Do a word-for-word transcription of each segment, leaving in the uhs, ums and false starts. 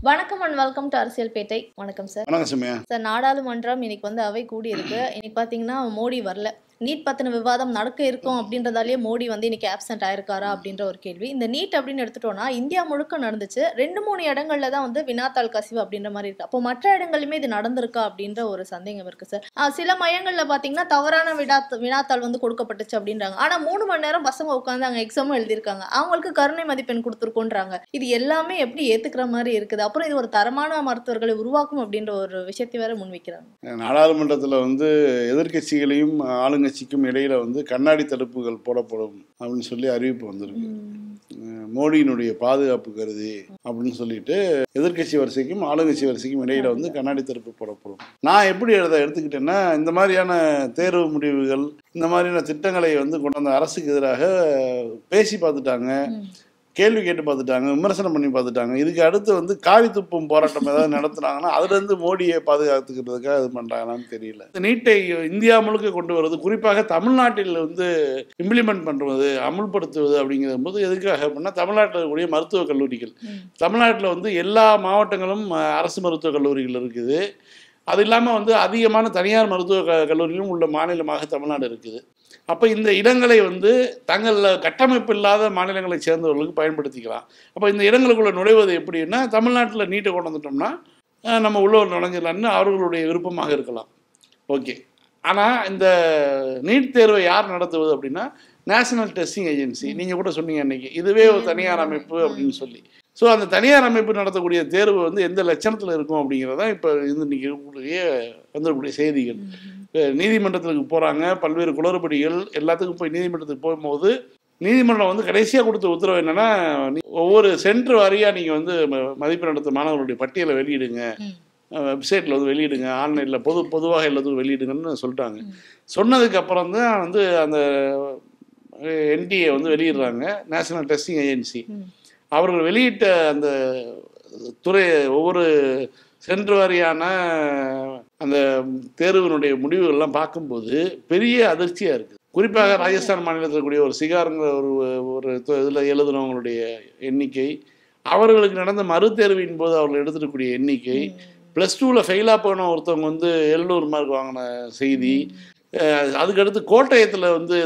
வணக்கம் and welcome to அரசியல் பேட்டை. வணக்கம் சார். வணக்கம் சமயா. சார், நாடாளுமன்றம் இன்னைக்கு வந்து அவை கூடி இருக்கு. இன்னைக்கு பாத்தீங்கன்னா மோடி வரல. நீட் பத்தின விவாதம் நடக்க இருக்கும் அப்படின்றதாலேயே மோடி வந்து இன்னைக்கு ஆப்சென்ட் ஆயிருக்காரா அப்படின்ற ஒரு கேள்வி. இந்த நீட் அப்படின்னு எடுத்துட்டோம்னா இந்தியா முழுக்க நடந்துச்சு. ரெண்டு மூணு இடங்கள்ல தான் வந்து வினாத்தாள் கசிவு அப்படின்ற மாதிரி இருக்கு. அப்போ மற்ற இடங்களுமே இது நடந்திருக்கா அப்படின்ற ஒரு சந்தேகம் இருக்கு சார். சில மையங்கள்ல பாத்தீங்கன்னா தவறான வினா வினாத்தாள் வந்து கொடுக்கப்பட்டுச்சு அப்படின்றாங்க. ஆனா மூணு மணி நேரம் பசங்க உட்காந்து அங்க எக்ஸாமும் எழுதியிருக்காங்க. அவங்களுக்கு கருணை மதிப்பெண் கொடுத்துருக்கோன்றாங்க. இது எல்லாமே எப்படி ஏத்துக்கிற மாதிரி இருக்குது? அப்புறம் இது ஒரு தரமான மருத்துவர்களை உருவாக்கும் அப்படின்ற ஒரு விஷயத்தை வேற முன்வைக்கிறாங்க. நாடாளுமன்றத்தில் வந்து எதிர்கட்சிகளையும் ஆளுங்க கட்சிக்கும் இடையில வந்து கண்ணாடி தடுப்புகள் போடப்படும் அப்படின்னு சொல்லி அறிவிப்பு வந்திருக்கு. மோடியினுடைய பாதுகாப்பு கருதி அப்படின்னு சொல்லிட்டு எதிர்கட்சி வரிசைக்கும் ஆளுங்கட்சி வரிசைக்கும் இடையில வந்து கண்ணாடி தடுப்பு போடப்படும். நான் எப்படி அதை எடுத்துக்கிட்டேன்னா, இந்த மாதிரியான தேர்வு முடிவுகள், இந்த மாதிரியான திட்டங்களை வந்து கொண்டு வந்த அரசுக்கு எதிராக பேசி பார்த்துட்டாங்க, கேள்வி கேட்டு பார்த்துட்டாங்க, விமர்சனம் பண்ணி பார்த்துட்டாங்க. இதுக்கு அடுத்து வந்து காவி துப்பும் போராட்டம் ஏதாவது நடத்துனாங்கன்னா அதுலேருந்து மோடியை பாதுகாத்துக்கிறதுக்காக இது பண்ணுறாங்கன்னு தெரியல. இந்த நீட்டை இந்தியா முழுக்க கொண்டு வருவது, குறிப்பாக தமிழ்நாட்டில் வந்து இம்ப்ளிமெண்ட் பண்ணுறது, அமுல்படுத்துவது அப்படிங்கிற போது எதுக்காக அப்படின்னா, தமிழ்நாட்டில் இருக்கக்கூடிய மருத்துவக் கல்லூரிகள், தமிழ்நாட்டில் வந்து எல்லா மாவட்டங்களும் அரசு மருத்துவக் கல்லூரிகள் இருக்குது. அது இல்லாமல் வந்து அதிகமான தனியார் மருத்துவ க கல்லூரிகளும் உள்ள மாநிலமாக தமிழ்நாடு இருக்குது. அப்போ இந்த இடங்களை வந்து தங்கள் கட்டமைப்பு இல்லாத மாநிலங்களை சேர்ந்தவர்களுக்கு பயன்படுத்திக்கலாம். அப்போ இந்த இடங்களுக்குள்ள நுழைவது எப்படின்னா, தமிழ்நாட்டில் நீட்டை கொண்டு வந்துட்டோம்னா நம்ம உள்ளூர் நுழைஞ்சிடலான்னு அவர்களுடைய விருப்பமாக இருக்கலாம். ஓகே. ஆனால் இந்த நீட் தேர்வை யார் நடத்துவது அப்படின்னா, நேஷனல் டெஸ்டிங் ஏஜென்சி. நீங்கள் கூட சொன்னீங்க அன்றைக்கி, இதுவே ஒரு தனியார் அமைப்பு அப்படின்னு சொல்லி. ஸோ அந்த தனியார் அமைப்பு நடத்தக்கூடிய தேர்வு வந்து எந்த லட்சணத்தில் இருக்கும் அப்படிங்கிறதான் இப்போ இது இன்றைக்கி இருக்கக்கூடிய வந்துடக்கூடிய செய்திகள். நீதிமன்றத்துக்கு போகிறாங்க, பல்வேறு குளறுபடிகள் எல்லாத்துக்கும் போய் நீதிமன்றத்துக்கு போகும்போது நீதிமன்றம் வந்து கடைசியாக கொடுத்த உத்தரவு என்னென்னா, ஒவ்வொரு சென்டர் வாரியாக நீங்கள் வந்து மதிப்பெண் நடத்தும் மாணவர்களுடைய பட்டியலை வெளியிடுங்க, வெப்சைட்டில் வந்து வெளியிடுங்க, ஆன்லைனில் பொது பொதுவாக எல்லாத்துக்கும் வெளியிடுங்கன்னு சொல்லிட்டாங்க. சொன்னதுக்கு அப்புறம் தான் வந்து அந்த என்டிஏ வந்து வெளியிடுறாங்க, நேஷனல் டெஸ்டிங் ஏஜென்சி. அவர்கள் வெளியிட்ட அந்த துறை ஒவ்வொரு சென்று வாரியான அந்த தேர்வினுடைய முடிவுகள்லாம் பார்க்கும்போது பெரிய அதிர்ச்சியாக இருக்குது. குறிப்பாக ராஜஸ்தான் மாநிலத்தில் கூடிய ஒரு சிகாருங்கிற ஒரு ஒரு இதில் எழுதுனவங்களுடைய எண்ணிக்கை, அவர்களுக்கு நடந்த மறுதேர்வின் போது அவர்கள் எடுத்துக்கூடிய எண்ணிக்கை, ப்ளஸ் டூவில் ஃபெயிலாக போன ஒருத்தவங்க வந்து எழுநூறு மார்க் வாங்கின செய்தி, அதுக்கடுத்து கோட்டயத்தில் வந்து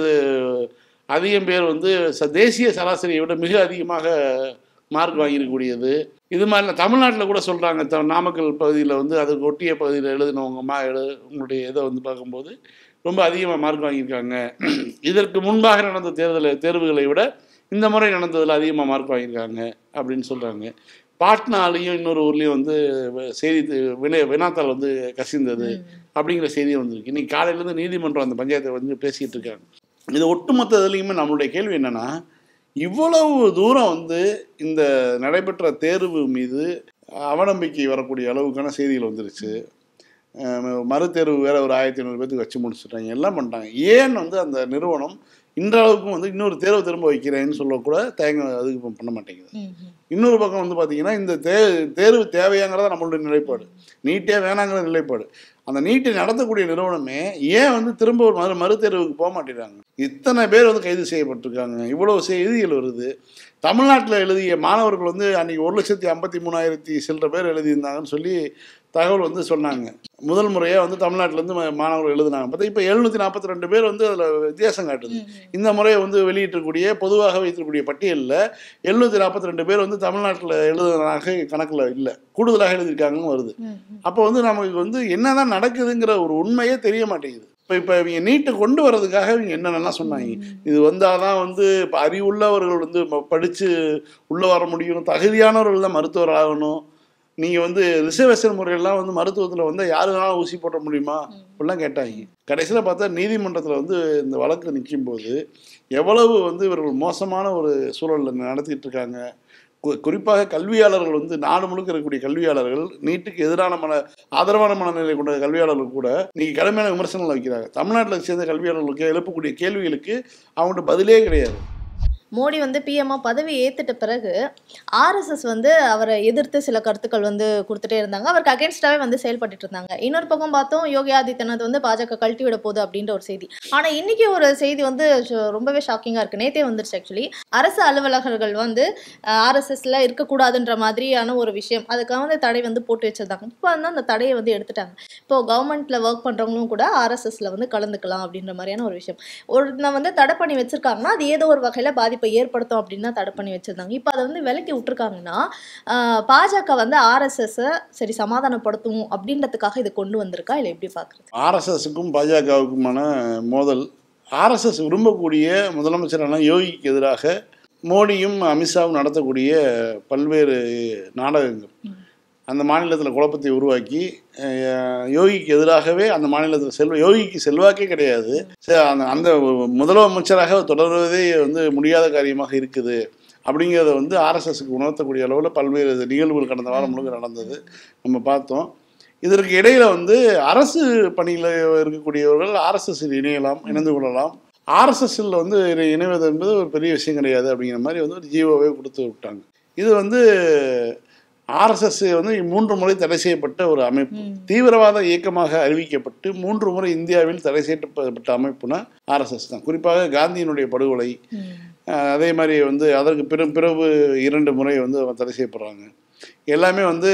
அதிகம் பேர் வந்து தேசிய சராசரியை விட மிக அதிகமாக மார்க் வாங்கியிருக்கக்கூடியது. இது மாதிரி தமிழ்நாட்டில் கூட சொல்கிறாங்க, த நாமக்கல் பகுதியில் வந்து அதுக்கு ஒட்டிய பகுதியில் எழுதினவங்க மா எழு உங்களுடைய இதை வந்து பார்க்கும்போது ரொம்ப அதிகமாக மார்க் வாங்கியிருக்காங்க. இதற்கு முன்பாக நடந்த தேர்தல் தேர்வுகளை விட இந்த முறை நடந்ததில் அதிகமாக மார்க் வாங்கியிருக்காங்க அப்படின்னு சொல்கிறாங்க. பாட்னாலையும் இன்னொரு ஊர்லேயும் வந்து செய்தி வினை வினாத்தாள் வந்து கசிந்தது அப்படிங்கிற செய்தியும் வந்திருக்கு. இன்றைக்கி காலையிலேருந்து நீதிமன்றம் அந்த பஞ்சாயத்தை வந்து பேசிகிட்டு இருக்காங்க. இது ஒட்டுமொத்த இதுலேயுமே நம்மளுடைய கேள்வி என்னென்னா, இவ்வளவு தூரம் வந்து இந்த நடைபெற்ற தேர்வு மீது அவநம்பிக்கை வரக்கூடிய அளவுக்கான செய்திகள் வந்துருச்சு. மறுதேர்வு வேறு ஒரு ஆயிரத்தி ஐநூறு பேருக்கு வச்சு முடிச்சுட்டாங்க, எல்லாம் பண்ணிட்டாங்க. ஏன் வந்து அந்த நிறுவனம் இன்றளவுக்கும் வந்து இன்னொரு தேர்வு திரும்ப வைக்கிறேன்னு சொல்லக்கூட தயங்க அதுக்கு பண்ண மாட்டேங்குது. இன்னொரு பக்கம் வந்து பார்த்திங்கன்னா, இந்த தே தேர்வு தேவையாங்கிறத நம்மளுடைய நிலைப்பாடு, நீட்டே வேணாங்கிற நிலைப்பாடு. அந்த நீட்டை நடத்தக்கூடிய நிறுவனமே ஏன் வந்து திரும்ப ஒரு மறு மறுதேர்வுக்கு போக மாட்டேங்கிறாங்க? இத்தனை பேர் வந்து கைது செய்யப்பட்டிருக்காங்க, இவ்வளவு செய்திகள் வருது. தமிழ்நாட்டில் எழுதிய மாணவர்கள் வந்து அன்றைக்கி ஒரு லட்சத்தி ஐம்பத்தி மூணாயிரத்தி சில்லற பேர் எழுதியிருந்தாங்கன்னு சொல்லி தகவல் வந்து சொன்னாங்க. முதல் முறையாக வந்து தமிழ்நாட்டிலேருந்து மாணவர்கள் எழுதினாங்க. பார்த்தா இப்போ எழுநூற்றி நாற்பத்தி ரெண்டு பேர் வந்து அதில் வித்தியாசம் காட்டுது. இந்த முறையை வந்து வெளியிட்டிருக்கூடிய பொதுவாக வைத்திருக்கக்கூடிய பட்டியலில் எழுநூற்றி நாற்பத்தி ரெண்டு பேர் வந்து தமிழ்நாட்டில் எழுதுனதாக கணக்கில் இல்லை, கூடுதலாக எழுதியிருக்காங்கன்னு வருது. அப்போ வந்து நமக்கு வந்து என்ன தான் நடக்குதுங்கிற ஒரு உண்மையே தெரிய மாட்டேங்குது. இப்போ இப்போ இவங்க நீட்டை கொண்டு வர்றதுக்காக இவங்க என்னென்னலாம் சொன்னாங்க, இது வந்தால் தான் வந்து இப்போ அறிவுள்ளவர்கள் வந்து படித்து உள்ளே வர முடியும், தகுதியானவர்கள் தான் மருத்துவர் ஆகணும், நீங்கள் வந்து ரிசர்வேஷன் முறையெல்லாம் வந்து மருத்துவத்தில் வந்து யாரு வேணாலும் ஊசி போட முடியுமா அப்படிலாம் கேட்டாங்க. கடைசியில் பார்த்தா நீதிமன்றத்தில் வந்து இந்த வழக்கு நிற்கும் போது எவ்வளவு வந்து இவர்கள் மோசமான ஒரு சூழலில் நடத்திட்டு இருக்காங்க. குறிப்பாக கல்வியாளர்கள் வந்து நாடு முழுக்க இருக்கக்கூடிய கல்வியாளர்கள், நீட்டுக்கு எதிரான மன ஆதரவான மனநிலை கொண்ட கல்வியாளர்கள் கூட நீங்கள் கடுமையான விமர்சனங்கள் வைக்கிறாங்க. தமிழ்நாட்டில் சேர்ந்த கல்வியாளர்களுக்கு எழுப்பக்கூடிய கேள்விகளுக்கு அவங்கள்ட்ட பதிலே கிடையாது. மோடி வந்து பிஎம்ஆ பதவி ஏத்துட்ட பிறகு ஆர்எஸ்எஸ் வந்து அவரை எதிர்த்து சில கருத்துக்கள் வந்து கொடுத்துட்டே இருந்தாங்க. அவருக்கு அகேன்ஸ்டாவே வந்து செயல்பட்டு இருந்தாங்க. இன்னொரு பக்கம் பார்த்தோம் யோகி ஆதித்யநாத் வந்து பாஜக கழட்டி விட போகுது அப்படின்ற ஒரு செய்தி. ஆனா இன்னைக்கு ஒரு செய்தி வந்து ரொம்பவே ஷாக்கிங்கா இருக்கு. நேத்தே வந்துருச்சு ஆக்சுவலி. அரசு அலுவலகர்கள் வந்து ஆர்எஸ்எஸ்ல இருக்கக்கூடாதுன்ற மாதிரியான ஒரு விஷயம், அதுக்காக வந்து தடை வந்து போட்டு வச்சிருந்தாங்க. இப்போ வந்து அந்த தடையை வந்து எடுத்துட்டாங்க. இப்போ கவர்மெண்ட்ல ஒர்க் பண்றவங்களும் கூட ஆர்எஸ்எஸ்ல வந்து கலந்துக்கலாம் அப்படின்ற மாதிரியான ஒரு விஷயம். ஒரு வந்து தடை பண்ணி வச்சிருக்காங்கன்னா அது ஏதோ ஒரு வகையில பாதிப்பை ஏற்படுத்தும் அப்படின்னு தான் தடை பண்ணி வச்சிருந்தாங்க. இப்போ அதை வந்து விலக்கி விட்டுருக்காங்கன்னா பாஜக வந்து ஆர்எஸ்எஸ் சரி சமாதானப்படுத்தும் அப்படின்றதுக்காக இதை கொண்டு வந்திருக்கா இல்லை எப்படி பாக்குறது? ஆர்எஸ்எஸ்க்கும் பாஜகவுக்குமான மோதல், ஆர்எஸ்எஸ் விரும்பக்கூடிய முதலமைச்சரான யோகிக்கு எதிராக மோடியும் அமித்ஷாவும் நடத்தக்கூடிய பல்வேறு நாடகங்கள் அந்த மாநிலத்தில் குழப்பத்தை உருவாக்கி யோகிக்கு எதிராகவே அந்த மாநிலத்தில் செல்வ யோகிக்கு செல்வாக்கே கிடையாது, அந்த அந்த முதலமைச்சராக தொடர்வதே வந்து முடியாத காரியமாக இருக்குது அப்படிங்கிறத வந்து ஆர்எஸ்எஸ்க்கு உணர்த்தக்கூடிய அளவில் பல்வேறு நிகழ்வுகள் கடந்த வாரம் முழுக்க நடந்தது நம்ம பார்த்தோம். இதற்கு இடையில வந்து அரசு பணியில் இருக்கக்கூடியவர்கள் ஆர்எஸ்எஸ்ஸில் இணையலாம், இணைந்து கொள்ளலாம். ஆர்எஸ்எஸ்ஸில் வந்து இணைவது என்பது ஒரு பெரிய விஷயம் கிடையாது அப்படிங்கிற மாதிரி வந்து ஒரு ஜீவோவே கொடுத்து விட்டாங்க. இது வந்து ஆர்எஸ்எஸ் வந்து மூன்று முறை தடை செய்யப்பட்ட ஒரு அமைப்பு, தீவிரவாத இயக்கமாக அறிவிக்கப்பட்டு மூன்று முறை இந்தியாவில் தடை செய்யப்பட்ட அமைப்புனா ஆர்எஸ்எஸ் தான். குறிப்பாக காந்தியினுடைய படுகொலை, அதே மாதிரி வந்து அதற்கு பிற பிறகு இரண்டு முறை வந்து தடை செய்யப்படுறாங்க. எல்லாமே வந்து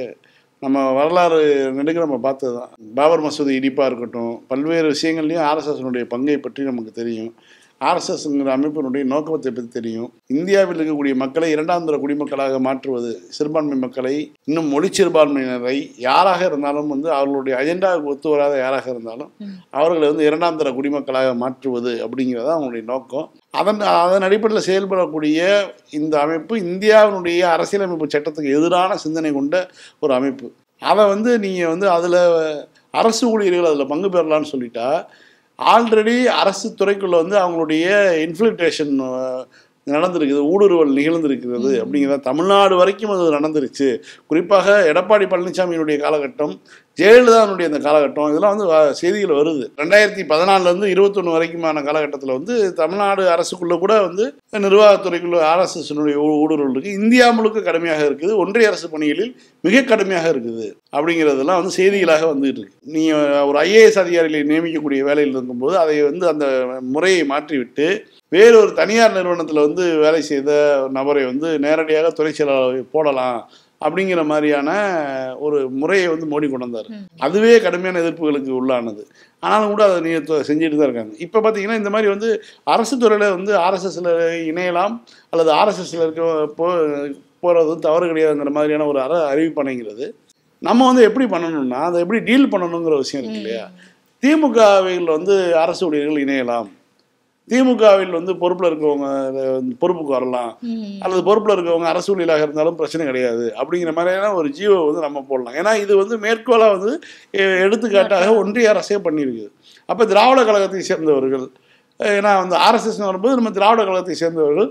நம்ம வரலாறு நெடுக்க நம்ம பார்த்தது தான். பாபர் மசூதி இடிப்பாக இருக்கட்டும், பல்வேறு விஷயங்கள்லையும் ஆர்எஸ்எஸ்னுடைய பங்கை பற்றி நமக்கு தெரியும். ஆர்எஸ்எஸ்ங்கிற அமைப்பினுடைய நோக்கத்தை பற்றி தெரியும். இந்தியாவில் இருக்கக்கூடிய மக்களை இரண்டாம் தர குடிமக்களாக மாற்றுவது, சிறுபான்மை மக்களை, இன்னும் மொழி சிறுபான்மையினரை யாராக இருந்தாலும் வந்து அவர்களுடைய அஜெண்டாவுக்கு ஒத்து வராத யாராக இருந்தாலும் அவர்களை வந்து இரண்டாம் தர குடிமக்களாக மாற்றுவது அப்படிங்கிறத அவங்களுடைய நோக்கம். அதன் அதன் அடிப்படையில் செயல்படக்கூடிய இந்த அமைப்பு இந்தியாவினுடைய அரசியலமைப்பு சட்டத்துக்கு எதிரான சிந்தனை கொண்ட ஒரு அமைப்பு. அதை வந்து நீங்கள் வந்து அதில் அரசு ஊழியர்கள் அதில் பங்கு பெறலான்னு சொல்லிட்டா ஆல்ரெடி அரசு துறைக்குள்ள வந்து அவங்களுடைய இன்ஃபில்ட்ரேஷன் நடந்திருக்குது, ஊடுருவல் நிகழ்ந்திருக்கிறது அப்படிங்கிறத தமிழ்நாடு வரைக்கும் அது நடந்துருச்சு. குறிப்பாக எடப்பாடி பழனிசாமியினுடைய காலகட்டம், ஜெயலலிதாவுடைய அந்த காலகட்டம், இதெல்லாம் வந்து செய்திகள் வருது. ரெண்டாயிரத்தி பதினாலுலேருந்து இருபத்தொன்று வரைக்குமான காலகட்டத்தில் வந்து தமிழ்நாடு அரசுக்குள்ளே கூட வந்து நிர்வாகத்துறைக்குள்ள ஆர்எஸ்எஸ்னுடைய ஊடுருவல் இருக்குது. இந்தியா முழுக்க கடுமையாக இருக்குது, ஒன்றிய அரசு பணிகளில் மிக கடுமையாக இருக்குது அப்படிங்கிறதெல்லாம் வந்து செய்திகளாக வந்துகிட்டு இருக்கு. நீங்கள் ஒரு ஐஏஎஸ் அதிகாரிகளை நியமிக்கக்கூடிய வேலையில் இருக்கும்போது அதை வந்து அந்த முறையை மாற்றிவிட்டு வேறொரு தனியார் நிறுவனத்தில் வந்து வேலை செய்த நபரை வந்து நேரடியாக துறை செயலாளர் போடலாம் அப்படிங்கிற மாதிரியான ஒரு முறையை வந்து மோடி கொண்டு வந்தார். அதுவே கடுமையான எதிர்ப்புகளுக்கு உள்ளானது. ஆனாலும் கூட அதை நீங்கள் செஞ்சுட்டு தான் இருக்காங்க. இப்போ பார்த்தீங்கன்னா இந்த மாதிரி வந்து அரசு துறையில் வந்து ஆர்எஸ்எஸ்ல இணையலாம் அல்லது ஆர்எஸ்எஸ்ல இருக்க போ போகிறது தவறு கிடையாதுங்கிற மாதிரியான ஒரு அற அறிவிப்பனைங்கிறது நம்ம வந்து எப்படி பண்ணணும்னா அதை எப்படி டீல் பண்ணணுங்கிற விஷயம் இருக்கு இல்லையா. திமுகவில் வந்து அரசு ஊழியர்கள் இணையலாம், திமுகவில் வந்து பொறுப்பில் இருக்கவங்க பொறுப்புக்கு வரலாம், அல்லது பொறுப்பில் இருக்கவங்க அரசு ஊழியராக இருந்தாலும் பிரச்சனை கிடையாது அப்படிங்கிற மாதிரியான ஒரு ஜீவோ வந்து நம்ம போடலாம். ஏன்னா இது வந்து மேற்கோளாக வந்து எடுத்துக்காட்டாக ஒன்றிய அரசே பண்ணியிருக்குது. அப்போ திராவிட கழகத்தை சேர்ந்தவர்கள், ஏன்னா வந்து ஆர்எஸ்எஸ் வரும்போது நம்ம திராவிட கழகத்தை சேர்ந்தவர்கள்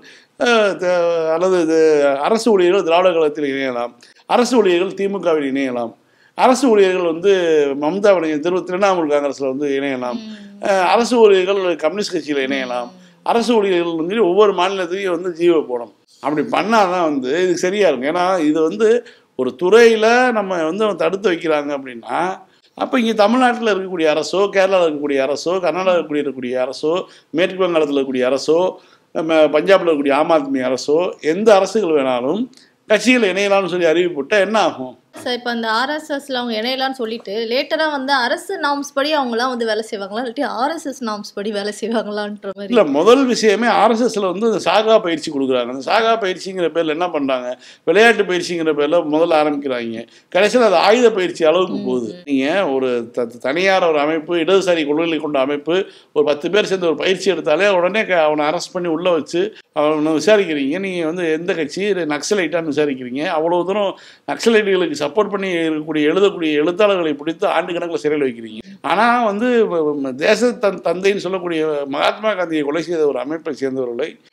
அல்லது அரசு ஊழியர்கள் திராவிட கழகத்தில் இணையலாம், அரசு ஊழியர்கள் திமுகவில் இணையலாம், அரசு ஊழியர்கள் வந்து மம்தா திரு திரிணாமுல் காங்கிரஸில் வந்து இணையலாம், அரசு ஊழியர்கள் கம்யூனிஸ்ட் கட்சியில் இணையலாம், அரசு ஊழியர்கள் வந்து ஒவ்வொரு மாநிலத்தையும் வந்து ஜீவோ போடணும். அப்படி பண்ணால் தான் வந்து இது சரியாக இருக்கும். ஏன்னா இது வந்து ஒரு துறையில் நம்ம வந்து தடுத்து வைக்கிறாங்க அப்படின்னா அப்போ இங்கே தமிழ்நாட்டில் இருக்கக்கூடிய அரசோ, கேரளாவில் இருக்கக்கூடிய அரசோ, கர்நாடகாவில் இருக்கக்கூடிய அரசோ, மேற்கு வங்காளத்தில் இருக்கக்கூடிய அரசோ, பஞ்சாபில் இருக்கக்கூடிய ஆம் ஆத்மி அரசோ, எந்த அரசுகள் வேணாலும் கட்சிகள் இணையலாம்னு சொல்லி அறிவிப்புட்டா என்ன ஆகும்? சார் இப்போ அந்த ஆர்எஸ்எஸ்ல அவங்க இணையலான்னு சொல்லிட்டு லேட்டராக வந்து அரசு நாம்ஸ் படி அவங்களாம் வந்து வேலை செய்வாங்களா இல்லாட்டி ஆர்எஸ்எஸ் நாம்ஸ் படி வேலை செய்வாங்களான்ற மாதிரி? இல்லை, முதல் விஷயமே ஆர்எஸ்எஸ்ல வந்து இந்த சாகா பயிற்சி கொடுக்குறாங்க. அந்த சாகா பயிற்சிங்கிற பேரில் என்ன பண்ணுறாங்க, விளையாட்டு பயிற்சிங்கிற பேரில் முதல்ல ஆரம்பிக்கிறாங்க, கடைசியில் அது ஆயுத பயிற்சி அளவுக்கு போகுது. நீங்கள் ஒரு த தனியார் ஒரு அமைப்பு, இடதுசாரி கொள்கைகளை கொண்ட அமைப்பு, ஒரு பத்து பேர் சேர்ந்து ஒரு பயிற்சி எடுத்தாலே உடனே அவனை அரெஸ்ட் பண்ணி உள்ளே வச்சு அவனை விசாரிக்கிறீங்க. நீங்கள் வந்து எந்த கட்சி நக்சலைட்டான்னு விசாரிக்கிறீங்க. அவ்வளோ தூரம் நக்சலைட்டுகளுக்கு சப்போர்ட் பண்ணி இருக்கக்கூடிய எழுதக்கூடிய எழுத்தாளர்களை பிடித்து ஆண்டு கணக்கில் சிறையில் வைக்கிறீங்க. ஆனால் வந்து தேச தன் தந்தைன்னு சொல்லக்கூடிய மகாத்மா காந்தியை கொலை செய்த ஒரு அமைப்பை சேர்ந்தவர்களை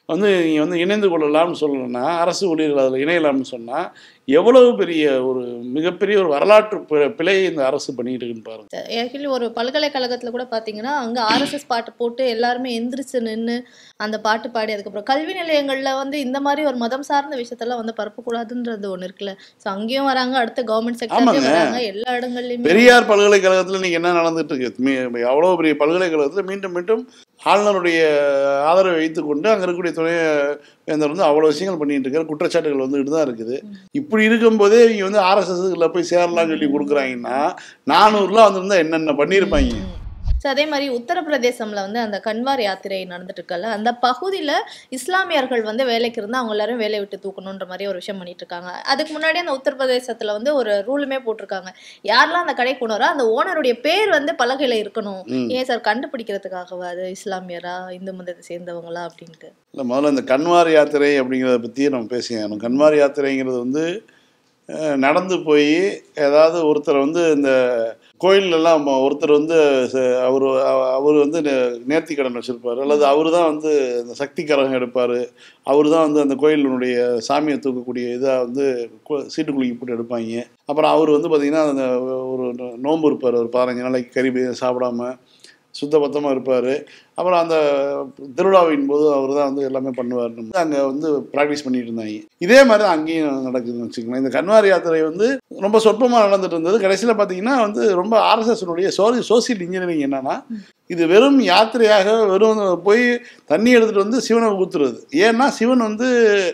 வந்து நீங்கள் வந்து இணைந்து கொள்ளலாம்னு சொல்லணும்னா, அரசு ஊழியர்கள் அதில் இணையலாம்னு சொன்னால் எவ்வளவு பெரிய ஒரு மிகப்பெரிய ஒரு வரலாற்று பி- பிழையை இந்த அரசு பண்ணிட்டு இருக்குன்னு பாருங்க. ஆக்சுவலி ஒரு பல்கலைக்கழகத்துல கூட பாத்தீங்கன்னா அங்க ஆர்எஸ்எஸ் பாட்டு போட்டு எல்லாருமே எந்திரிச்சு நின்று அந்த பாட்டு பாடி, அதுக்கப்புறம் கல்வி நிலையங்கள்ல வந்து இந்த மாதிரி ஒரு மதம் சார்ந்த விஷயத்தெல்லாம் வந்து பரப்பக்கூடாதுன்றது ஒண்ணு இருக்குல்ல. ஸோ அங்கேயும் வராங்க, அடுத்த கவர்மெண்ட் செக்டர்லயும் ஆமாங்க. வராங்க, எல்லா இடங்கள்லயுமே பெரியார் பல்கலைக்கழகத்தில் நீங்கள் என்ன நடந்துட்டு இருக்கு? மீ அவ்வளோ பெரிய பல்கலைக்கழகத்தில் மீண்டும் மீண்டும் ஆளுநருடைய ஆதரவை வைத்துக்கொண்டு அங்கே இருக்கக்கூடிய துணை வேந்தர் வந்து அவ்வளோ விஷயங்கள் பண்ணிட்டு இருக்காரு. குற்றச்சாட்டுகள் வந்துட்டு தான் இருக்குது. இப்படி இருக்கும்போதே இவங்க வந்து ஆர்எஸ்எஸ்ல போய் சேரலாம்னு சொல்லி கொடுக்குறாங்கன்னா நானூறுலாம் வந்திருந்தா என்னென்ன பண்ணியிருப்பாங்க. ஸோ அதே மாதிரி உத்தரப்பிரதேசம்ல வந்து அந்த கன்வார் யாத்திரை நடந்துட்டு இருக்கல, அந்த பகுதியில இஸ்லாமியர்கள் வந்து வேலைக்கு இருந்தால் அவங்க எல்லாரும் வேலையை விட்டு தூக்கணுன்ற மாதிரி ஒரு விஷயம் பண்ணிட்டு இருக்காங்க. அதுக்கு முன்னாடி அந்த உத்தரப்பிரதேசத்துல வந்து ஒரு ரூலுமே போட்டிருக்காங்க, யாரெல்லாம் அந்த கடைக்கு ஓனரோ அந்த ஓனருடைய பேர் வந்து பலகையில இருக்கணும். ம். ஏன் சார் கண்டுபிடிக்கிறதுக்காகவா அது இஸ்லாமியரா இந்து மதத்தை சேர்ந்தவங்களா அப்படின்ட்டு? இல்லை, முதல்ல இந்த கன்வார் யாத்திரை அப்படிங்கிறத பற்றி நம்ம பேசிக்கணும். கன்வார் யாத்திரைங்கிறது வந்து அஹ், நடந்து போய் ஏதாவது ஒருத்தர் வந்து இந்த கோயிலெல்லாம் ஒருத்தர் வந்து அவர் அவர் வந்து நே- நேர்த்திக்கடன் வச்சுருப்பார், அல்லது அவர் தான் வந்து இந்த சக்தி கரகம் எடுப்பார், அவர் தான் வந்து அந்த கோயிலினுடைய சாமியை தூக்கக்கூடிய இதாக வந்து கு- சீட்டு குலுக்கி போட்டு எடுப்பாங்க. அப்புறம் அவர் வந்து பார்த்திங்கன்னா அந்த ஒரு நோன்பு இருப்பார், ஒரு பதினஞ்சு நாளைக்கு கறி சாப்பிடாம சுத்தபத்தமாக இருப்பார். அப்புறம் அந்த திருவிழாவின் போது அவர் தான் வந்து எல்லாமே பண்ணுவார். அங்கே வந்து ப்ராக்டிஸ் பண்ணிட்டு இருந்தாங்க. இதே மாதிரி தான் அங்கேயும் நடக்குதுன்னு வச்சுக்கோங்களேன். இந்த கன்வார் யாத்திரை வந்து ரொம்ப சொற்பமாக நடந்துட்டு இருந்தது. கடைசியில் பார்த்தீங்கன்னா வந்து ரொம்ப ஆர்எஸ்எஸ்னுடைய சோசி சோசியல் இன்ஜினியரிங் என்னன்னா, இது வெறும் யாத்திரையாக வெறும் போய் தண்ணி எடுத்துகிட்டு வந்து சிவனை ஊத்துறது. ஏன்னா சிவன் வந்து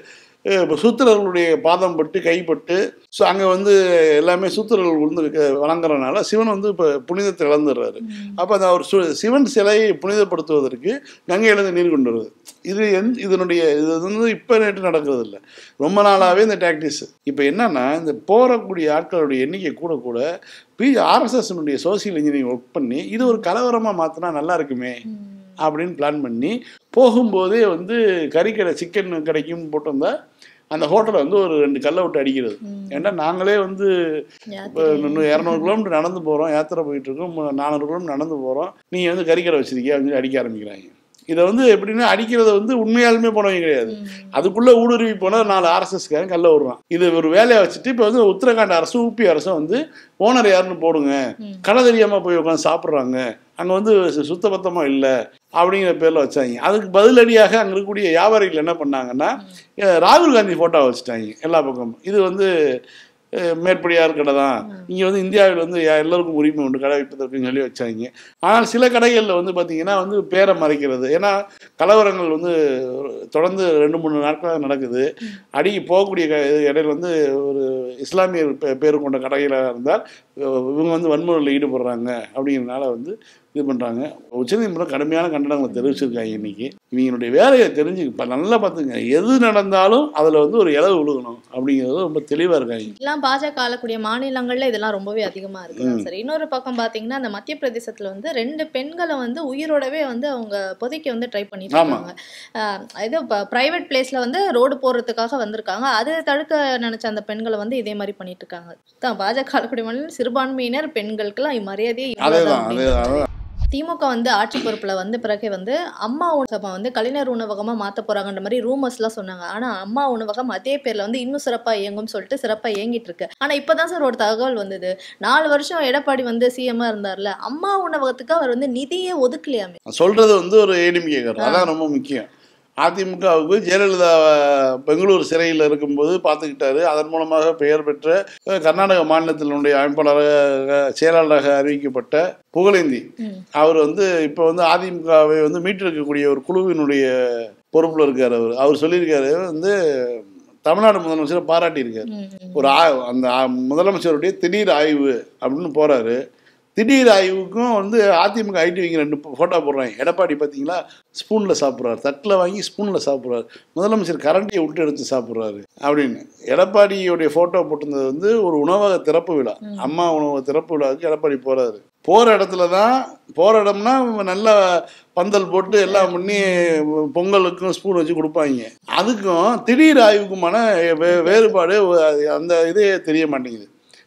இப்போ சூத்திரர்களுடைய பாதம் பட்டு கைப்பட்டு ஸோ அங்கே வந்து எல்லாமே சூத்திரர்கள் வந்து க- வணங்குறதுனால சிவன் வந்து இப்போ புனிதத்தை இழந்துடுறாரு. அப்போ அந்த அவர் சு சிவன் சிலையை புனிதப்படுத்துவதற்கு கங்கையிலேருந்து நீர் கொண்டு வருது. இது எந் இதனுடைய இது வந்து இப்போ நேற்று நடக்கிறது இல்லை, ரொம்ப நாளாகவே இந்த டாக்டிஸ். இப்போ என்னன்னா, இந்த போகக்கூடிய ஆட்களுடைய எண்ணிக்கை கூட கூட பி ஆர்எஸ்எஸ்னுடைய சோசியல் இன்ஜினியரிங் ஒர்க் பண்ணி இது ஒரு கலவரமாக மாற்றினா நல்லா இருக்குமே அப்படின்னு பிளான் பண்ணி போகும்போதே வந்து கறிக்கடை சிக்கன் கடைக்கும் போட்டிருந்தா அந்த ஹோட்டலை வந்து ஒரு ரெண்டு கல்லை விட்டு அடிக்கிறது. ஏன்னா நாங்களே வந்து இப்போ இன்னும் இரநூறு கிலோமீட்டர் நடந்து போகிறோம், யாத்திரை போயிட்டு இருக்கோம், நானூறு கிலோமீட்டர் நடந்து போகிறோம், நீங்கள் வந்து கறிக்கடை வச்சிருக்கீங்க அப்படின்னு அடிக்க ஆரம்பிக்கிறாங்க. இதை வந்து எப்படின்னா அடிக்கிறத வந்து உண்மையாலுமே போனவங்க கிடையாது, அதுக்குள்ளே ஊடுருவி போனால் நாலு ஆர்எஸ்எஸ்காரன் கல்ல விடுறான். இது ஒரு வேலையை வச்சுட்டு இப்போ வந்து உத்தரகாண்ட் அரசும் ஊபி அரசும் வந்து ஓனர் யாருன்னு போடுங்க, கடை தெரியாமல் போய் உட்காந்து சாப்பிட்றாங்க, அங்கே வந்து சு- சுத்தபத்தமாக இல்லை அப்படிங்கிற பேரில் வச்சாங்க. அதுக்கு பதிலடியாக அங்கே இருக்கக்கூடிய வியாபாரிகள் என்ன பண்ணாங்கன்னா, அஹ் ராகுல் காந்தி ஃபோட்டோ வச்சுட்டாங்க எல்லா பக்கமும். இது வந்து அஹ், மேற்படியார் கடை தான், இங்கே வந்து இந்தியாவில் வந்து யா- எல்லாருக்கும் உரிமை உண்டு கடை வைப்பதற்குன்னு சொல்லி வச்சாங்க. ஆனால் சில கடைகளில் வந்து பார்த்திங்கன்னா வந்து பேரை மறைக்கிறது. ஏன்னா கலவரங்கள் வந்து தொடர்ந்து ரெண்டு மூணு நாட்களாக நடக்குது. அடி போகக்கூடிய க இடையில வந்து ஒரு இஸ்லாமியர் பே பேர் கொண்ட கடைகளாக இருந்தால் அஹ், இவங்க வந்து வன்முறையில் ஈடுபடுறாங்க அப்படிங்கிறதுனால வந்து இது பண்ணுறாங்க. உச்சநீதிமன்றம் கடுமையான கண்டனங்களை தெரிவிச்சிருக்காங்க. இன்னைக்கு இவங்களுடைய வேலையை தெரிஞ்சு இப்போ நல்லா பார்த்துங்க, எது நடந்தாலும் அதில் வந்து ஒரு இலவு விழுகணும் அப்படிங்கிறது ரொம்ப தெளிவாக இருக்காங்க. இதெல்லாம் பாஜக ஆளக்கூடிய மாநிலங்கள்ல இதெல்லாம் ரொம்பவே அதிகமா இருக்குதான் சார். இன்னொரு பக்கம் பாத்தீங்கன்னா அந்த மத்திய பிரதேசத்துல வந்து ரெண்டு பெண்களை வந்து உயிரோடவே வந்து அவங்க புதைக்க வந்து ட்ரை பண்ணிட்டு ஆமா. இருக்காங்க. ஆஹ் இது பிரைவேட் பிளேஸ்ல வந்து ரோடு போடுறதுக்காக வந்திருக்காங்க, அது தடுக்க நினைச்ச அந்த பெண்களை வந்து இதே மாதிரி பண்ணிட்டு இருக்காங்க. தான் பாஜக ஆளக்கூடிய மாநிலம் சிறுபான்மையினர் பெண்களுக்கெல்லாம் மரியாதையே அதே இவ்வளவுதான் தான் அதே அப்படின்ற தான் மாதிரி. திமுக வந்து ஆட்சி பொறுப்புல வந்த பிறகு வந்து அம்மா உணவகம் வந்து கலைஞர் உணவகமா மாத்த போறாங்கன்ற மாதிரி ரூமர்ஸ் எல்லாம் சொன்னாங்க. ஆனா அம்மா உணவகம் அதே பேர்ல வந்து இன்னும் சிறப்பா இயங்கும் சொல்லிட்டு சிறப்பா இயங்கிட்டு இருக்கு. ஆனா இப்பதான் சார் ஒரு தகவல் வந்தது, நாலு வருஷம் எடப்பாடி வந்து சிஎம்மா இருந்தார்ல, அம்மா உணவகத்துக்கு அவர் வந்து நிதியே ஒதுக்கலையாமே. சொல்கிறது வந்து ஒரு ஏடிஎம்கேக்காரர், அதான் ரொம்ப முக்கியம். அதிமுகவுக்கு ஜெயலலிதா பெங்களூர் சிறையில் இருக்கும்போது பார்த்துக்கிட்டாரு. அதன் மூலமாக பெயர் பெற்ற அஹ், கர்நாடக மாநிலத்தினுடைய அமைப்பாளராக செயலாளராக அறிவிக்கப்பட்ட புகழேந்தி அவர் வந்து இப்போ வந்து அதிமுகவை வந்து மீட்டெடுக்கக்கூடிய ஒரு குழுவினுடைய பொறுப்பில் இருக்கார். அவர் அவர் சொல்லியிருக்காரு வந்து தமிழ்நாடு முதலமைச்சரை பாராட்டியிருக்காரு. ஒரு ஆ அந்த ஆ- முதலமைச்சருடைய திடீர் ஆய்வு அப்படின்னு போகிறாரு. திடீர் ஆய்வுக்கும் வந்து அதிமுக ஐடிவிங்க ரெண்டு ஃபோட்டோ போடுறாங்க. எடப்பாடி பார்த்தீங்களா ஸ்பூனில் சாப்பிட்றாரு, தட்டில் வாங்கி ஸ்பூனில் சாப்பிட்றாரு, முதலமைச்சர் கரண்டியை விட்டு எடுத்து சாப்பிட்றாரு அப்படின்னு. எடப்பாடியோடைய ஃபோட்டோ போட்டிருந்தது வந்து ஒரு உணவக திறப்பு விழா, அம்மா உணவக திறப்பு விழாவுக்கு எடப்பாடி போகிறாரு. போகிற இடத்துல தான் போகிற இடம்னா நல்லா பந்தல் போட்டு எல்லாம் பண்ணி பொங்கலுக்கும் ஸ்பூன் வச்சு கொடுப்பாங்க. அதுக்கும் திடீர் ஆய்வுக்குமான வே வேறுபாடு அந்த இதே தெரிய மாட்டேங்குது.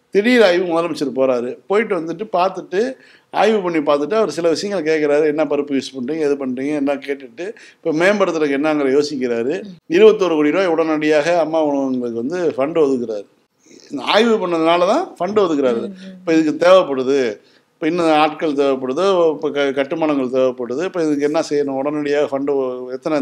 திடீர் ஆய்வு முதலமைச்சர் போகிறாரு. போயிட்டு வந்துட்டு பார்த்துட்டு ஆய்வு பண்ணி பார்த்துட்டு அவர் சில விஷயங்கள் கேட்குறாரு. என்ன பருப்பு யூஸ் பண்ணுறீங்க, எது பண்ணுறீங்க என்ன கேட்டுட்டு இப்போ மேம்படுத்துறதுக்கு என்னங்கிற யோசிக்கிறாரு. இருபத்தோரு கோடி ரூபாய் உடனடியாக அம்மா உணவகங்களுக்கு வந்து ஃபண்டு ஒதுக்குறாரு. ஆய்வு பண்ணதுனால தான் ஃபண்டு ஒதுக்குறாரு. இப்போ இதுக்கு தேவைப்படுது, இப்போ இன்னும் ஆட்கள் தேவைப்படுது, இப்போ க கட்டுமானங்கள் தேவைப்படுது, இப்போ இதுக்கு என்ன செய்யணும், உடனடியாக ஃபண்டு எத்தனை